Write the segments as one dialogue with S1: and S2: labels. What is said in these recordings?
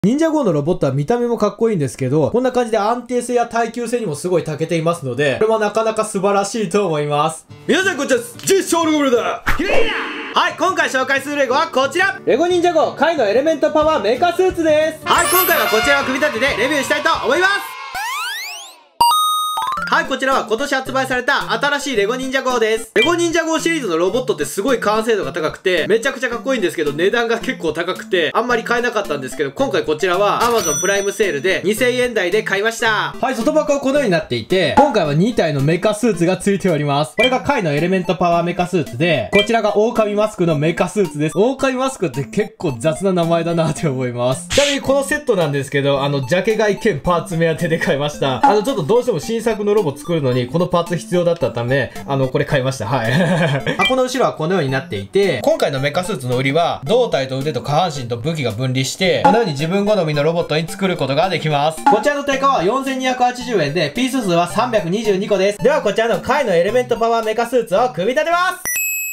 S1: 忍者号のロボットは見た目もかっこいいんですけど、こんな感じで安定性や耐久性にもすごい長けていますので、これもなかなか素晴らしいと思います。皆さんこんにちは、実証レゴブルだひれいな。はい、今回紹介するレゴはこちら、レゴ忍者号カイのエレメントパワーメカスーツです。はい、今回はこちらを組み立ててレビューしたいと思います。はい、こちらは今年発売された新しいレゴ忍者号です。レゴ忍者号シリーズのロボットってすごい完成度が高くて、めちゃくちゃかっこいいんですけど、値段が結構高くて、あんまり買えなかったんですけど、今回こちらは Amazon プライムセールで2000円台で買いました。はい、外箱はこのようになっていて、今回は2体のメカスーツが付いております。これがカイのエレメントパワーメカスーツで、こちらが狼マスクのメカスーツです。狼マスクって結構雑な名前だなって思います。ちなみにこのセットなんですけど、ジャケ買い兼パーツ目当てで買いました。ちょっとどうしても新作のロボ作るのに、このパーツ必要だったため、これ買いました。はい。箱の後ろはこのようになっていて、今回のメカスーツの売りは、胴体と腕と下半身と武器が分離して、このように自分好みのロボットに作ることができます。こちらの定価は4280円で、ピース数は322個です。ではこちらのカイのエレメントパワーメカスーツを組み立てます。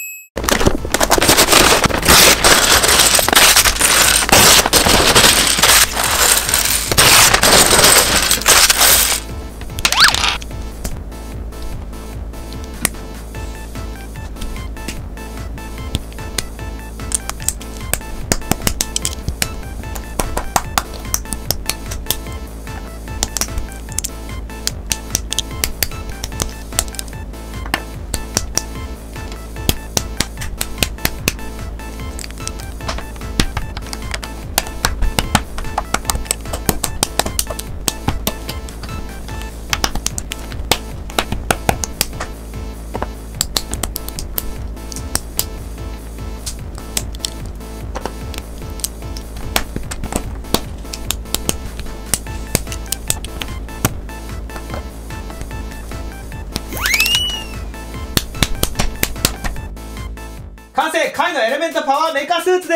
S1: 完成、カイのエレメントパワーメカスーツです。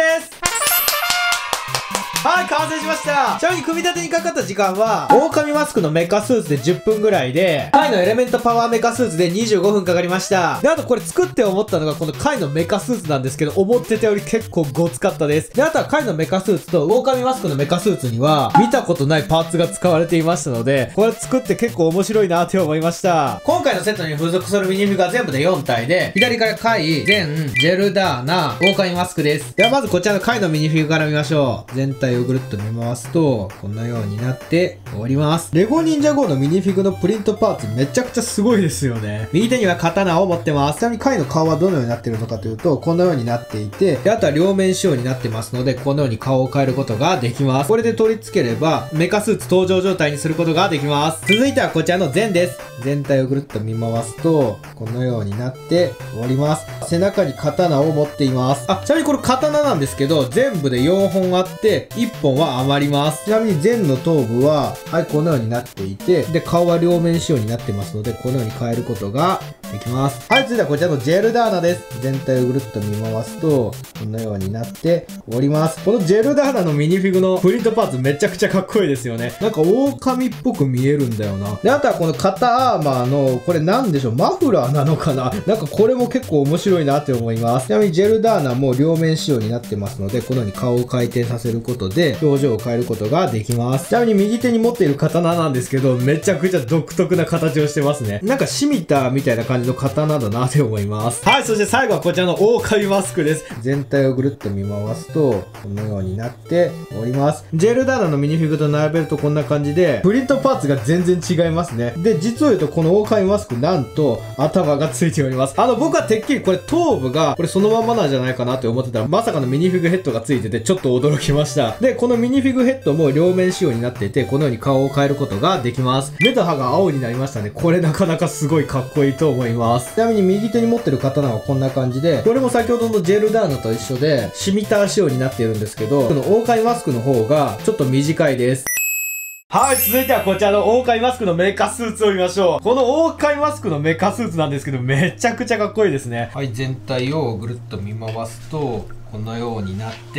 S1: はい、完成しました。ちなみに組み立てにかかった時間は、狼マスクのメカスーツで10分ぐらいで、カイのエレメントパワーメカスーツで25分かかりました。で、あとこれ作って思ったのがこのカイのメカスーツなんですけど、思ってたより結構ごつかったです。で、あとはカイのメカスーツと狼マスクのメカスーツには、見たことないパーツが使われていましたので、これ作って結構面白いなって思いました。今回のセットに付属するミニフィグは全部で4体で、左からカイ、ゼン、ジェルダーナ、狼マスクです。ではまずこちらのカイのミニフィグから見ましょう。全体をぐるっと見回すと、こんなようになっております。レゴ忍者号のミニフィグのプリントパーツめちゃくちゃすごいですよね。右手には刀を持ってます。ちなみにカイの顔はどのようになっているのかというと、このようになっていて、であとは両面仕様になってますので、このように顔を変えることができます。これで取り付ければ、メカスーツ登場状態にすることができます。続いてはこちらのゼンです。全体をぐるっと見回すと、このようになっております。背中に刀を持っています。ちなみにこれ刀なんですけど、全部で4本あって、1本は余ります。ちなみにゼンの頭部は、はい、このようになっていて、で、顔は両面仕様になってますので、このように変えることができます。はい、続いてはこちらのジェルダーナです。全体をぐるっと見回すと、このようになっております。このジェルダーナのミニフィグのプリントパーツめちゃくちゃかっこいいですよね。なんか狼っぽく見えるんだよな。で、あとはこの肩アーマーの、これなんでしょう、マフラーなのかな。なんかこれも結構面白いなって思います。ちなみにジェルダーナも両面仕様になってますので、このように顔を回転させることで、表情を変えることができます。ちなみに右手に持っている刀なんですけど、めちゃくちゃ独特な形をしてますね。なんかシミターみたいな感じの刀だなって思います。はい、そして最後はこちらの狼マスクです。全体をぐるっと見回すと、このようになっております。ジェルダーナのミニフィグと並べるとこんな感じで、プリントパーツが全然違いますね。で、実を言うとこの狼マスクなんと頭がついております。僕はてっきりこれ頭部がこれそのままなんじゃないかなって思ってたら、まさかのミニフィグヘッドがついててちょっと驚きました。で、このミニフィグヘッドも両面仕様になっていて、このように顔を変えることができます。目と歯が青になりましたね。これなかなかすごいかっこいいと思います。ちなみに右手に持ってる刀はこんな感じで、これも先ほどのジェルダーナと一緒で、シミター仕様になっているんですけど、この狼マスクの方がちょっと短いです。はい、続いてはこちらの狼マスクのメカスーツを見ましょう。この狼マスクのメカスーツなんですけど、めちゃくちゃかっこいいですね。はい、全体をぐるっと見回すと、このようになって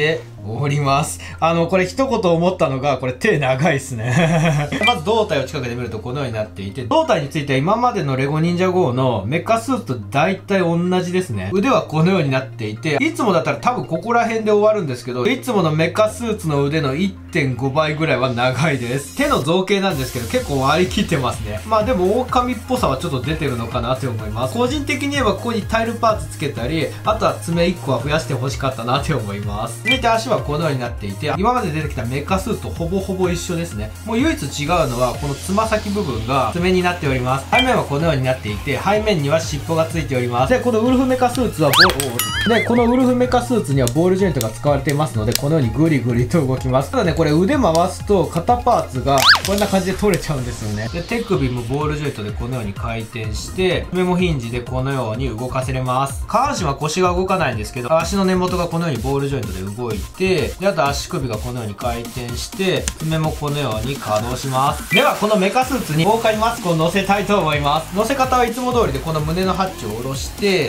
S1: おります。これ一言思ったのが、これ手長いっすね。まず胴体を近くで見るとこのようになっていて、胴体については今までのレゴ忍者GOのメカスーツと大体同じですね。腕はこのようになっていて、いつもだったら多分ここら辺で終わるんですけど、いつものメカスーツの腕の 1.5 倍ぐらいは長いです。手の造形なんですけど、結構割り切ってますね。まあでも狼っぽさはちょっと出てるのかなって思います。個人的に言えばここにタイルパーツつけたり、あとは爪1個は増やしてほしかったなって思います。続いて足はこのようになっていて、今まで出てきたメカスーツとほぼほぼ一緒ですね。もう唯一違うのはこのつま先部分が爪になっております。背面はこのようになっていて、背面には尻尾がついております。で、このウルフメカスーツはこのウルフメカスーツにはボールジョイントが使われていますので、このようにグリグリと動きます。ただね、これ腕回すと肩パーツがこんな感じで取れちゃうんですよね。で、手首もボールジョイントでこのように回転して、爪もヒンジでこのように動かせれます。下半身は腰が動かないんですけど、足の根元がこのようにボールジョイントで動いて、で、あと足首がこのように回転して、爪もこのように稼働します。では、このメカスーツに狼マスクを乗せたいと思います。乗せ方はいつも通りでこの胸のハッチを下ろして、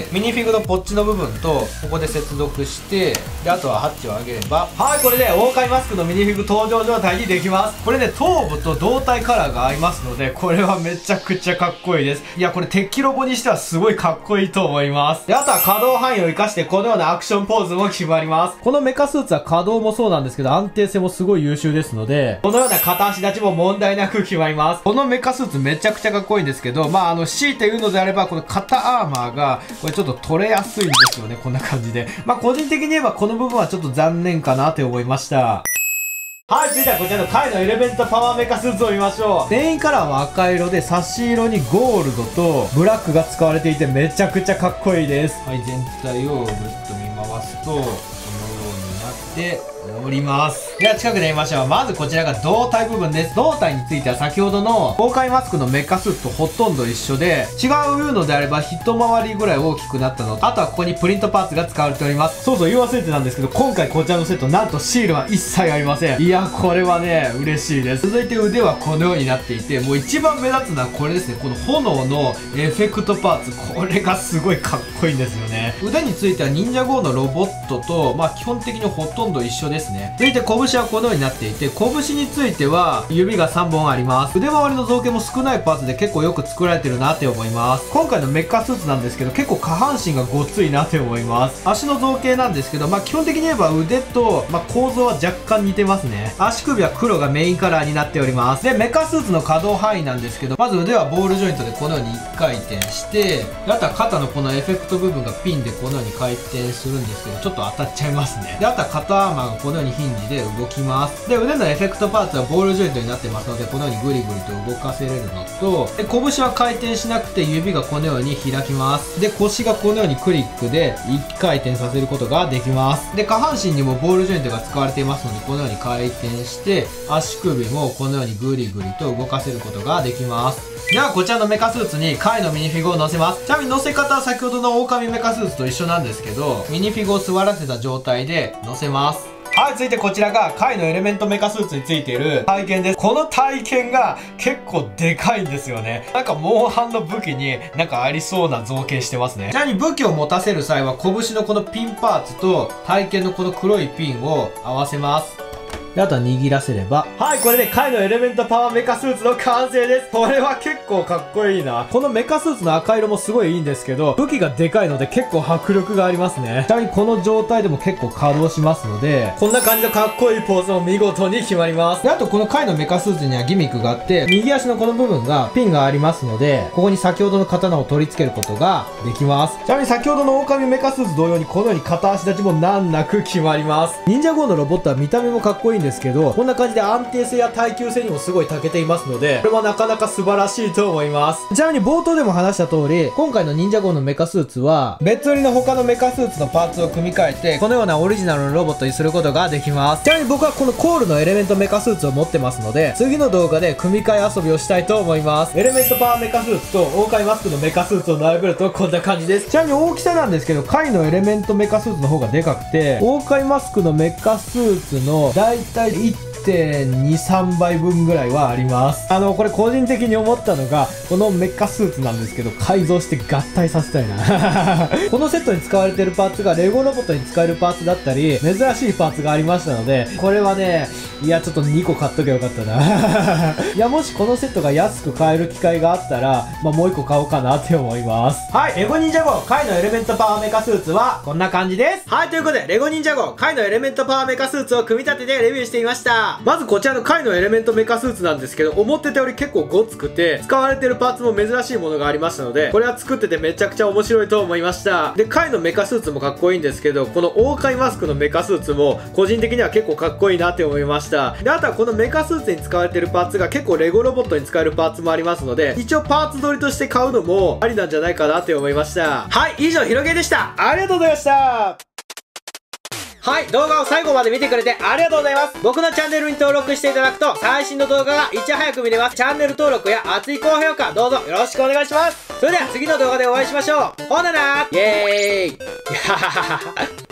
S1: ミニフィグのポッチの部分と、ここで接続して、で、あとはハッチを上げれば、はい、これで狼マスクのミニフィグ登場状態にできます。これね、頭部と胴体カラーが合いますので、これはめちゃくちゃかっこいいです。いや、これ鉄器ロボにしてはすごいかっこいいと思います。で、あとは可動範囲を生かしてこのようなアクションポーズも決まります。このメカスーツは可動もそうなんですけど、安定性もすごい優秀ですので、このような片足立ちも問題なく決まります。このメカスーツめちゃくちゃかっこいいんですけど、まあ、強いて言うのであれば、この肩アーマーが、これちょっと取れやすいんですよね、こんな感じで。まあ、個人的に言えばこの部分はちょっと残念かなって思いました。はい、続いてはこちらの貝のエレメントパワーメカスーツを見ましょう。メインカラーは赤色で、差し色にゴールドとブラックが使われていてめちゃくちゃかっこいいです。はい、全体をぐるっと見回すと、このようになっております。では近くで見ましょう。まずこちらが胴体部分です。胴体については先ほどの崩壊マスクのメカスーツとほとんど一緒で、違うのであれば一回りぐらい大きくなったのと、あとはここにプリントパーツが使われております。そうそう言い忘れてたんですけど、今回こちらのセットなんとシールは一切ありません。いや、これはね、嬉しいです。続いて腕はこのようになっていて、もう一番目立つのはこれですね。この炎のエフェクトパーツ。これがすごいかっこいいんですよね。腕については忍者GOのロボットと、まあ基本的にほとんど一緒ですね。続いて拳はこのようになっていて、拳については指が3本あります。腕回りの造形も少ないパーツで結構よく作られてるなって思います。今回のメッカスーツなんですけど、結構下半身がごっついなって思います。足の造形なんですけど、まあ基本的に言えば腕と、まあ構造は若干似てますね。足首は黒がメインカラーになっております。で、メカスーツの可動範囲なんですけど、まず腕はボールジョイントでこのように1回転して、あとは肩のこのエフェクト部分がピンでこのように回転するんですけど、ちょっと当たっちゃいますね。で、あとは肩アーマーがこのようにヒンジで動きます。で、腕のエフェクトパーツはボールジョイントになってますので、このようにグリグリと動かせれるのと、で、拳は回転しなくて指がこのように開きます。で、腰がこのようにクリックで1回転させることができます。で、下半身にもボールジョイントが使われていますので、このように回転して、足首もこのようにグリグリと動かせることができます。では、こちらのメカスーツに貝のミニフィグを乗せます。ちなみに乗せ方は先ほどの狼メカスーツと一緒なんですけど、ミニフィグを座らせた状態で乗せます。はい、続いてこちらが貝のエレメントメカスーツについている体験です。この体験が結構でかいんですよね。なんかモンハンの武器になんかありそうな造形してますね。ちなみに武器を持たせる際は拳のこのピンパーツと体験のこの黒いピンを合わせます。で、あとは握らせれば。はい、これで貝のエレメントパワーメカスーツの完成です。これは結構かっこいいな。このメカスーツの赤色もすごいいいんですけど、武器がでかいので結構迫力がありますね。ちなみにこの状態でも結構稼働しますので、こんな感じのかっこいいポーズも見事に決まります。で、あとこの貝のメカスーツにはギミックがあって、右足のこの部分がピンがありますので、ここに先ほどの刀を取り付けることができます。ちなみに先ほどの狼メカスーツ同様にこのように片足立ちも難なく決まります。忍者GOのロボットは見た目もかっこいいんですけど、こんな感じで安定性や耐久性にもすごい長けていますので、これはなかなか素晴らしいと思います。ちなみに冒頭でも話した通り、今回の忍者GOのメカスーツは、別売りの他のメカスーツのパーツを組み替えて、このようなオリジナルのロボットにすることができます。ちなみに僕はこのコールのエレメントメカスーツを持ってますので、次の動画で組み替え遊びをしたいと思います。エレメントパワーメカスーツと狼マスクのメカスーツを並べるとこんな感じです。ちなみに大きさなんですけど、貝のエレメントメカスーツの方がでかくて、狼マスクのメカスーツのだいたい 1.2、3倍分ぐらいはあります。これ個人的に思ったのが、このメカスーツなんですけど、改造して合体させたいな。このセットに使われているパーツがレゴロボットに使えるパーツだったり、珍しいパーツがありましたので、これはね、いや、ちょっと2個買っとけばよかったな。いや、もしこのセットが安く買える機会があったら、まあ、もう1個買おうかなって思います。はい、レゴ忍者号、カイのエレメントパワーメカスーツは、こんな感じです。はい、ということで、レゴ忍者号、カイのエレメントパワーメカスーツを組み立ててレビューしてみました。まずこちらのカイのエレメントメカスーツなんですけど、思ってたより結構ごつくて、使われてるパーツも珍しいものがありましたので、これは作っててめちゃくちゃ面白いと思いました。で、カイのメカスーツもかっこいいんですけど、この狼マスクのメカスーツも、個人的には結構かっこいいなって思いました。で、あとはこのメカスーツに使われてるパーツが結構レゴロボットに使えるパーツもありますので、一応パーツ取りとして買うのもありなんじゃないかなって思いました。はい、以上、ひろげでした。ありがとうございました。はい、動画を最後まで見てくれてありがとうございます。僕のチャンネルに登録していただくと、最新の動画がいち早く見れます。チャンネル登録や熱い高評価、どうぞよろしくお願いします。それでは次の動画でお会いしましょう。ほななーイエーイ。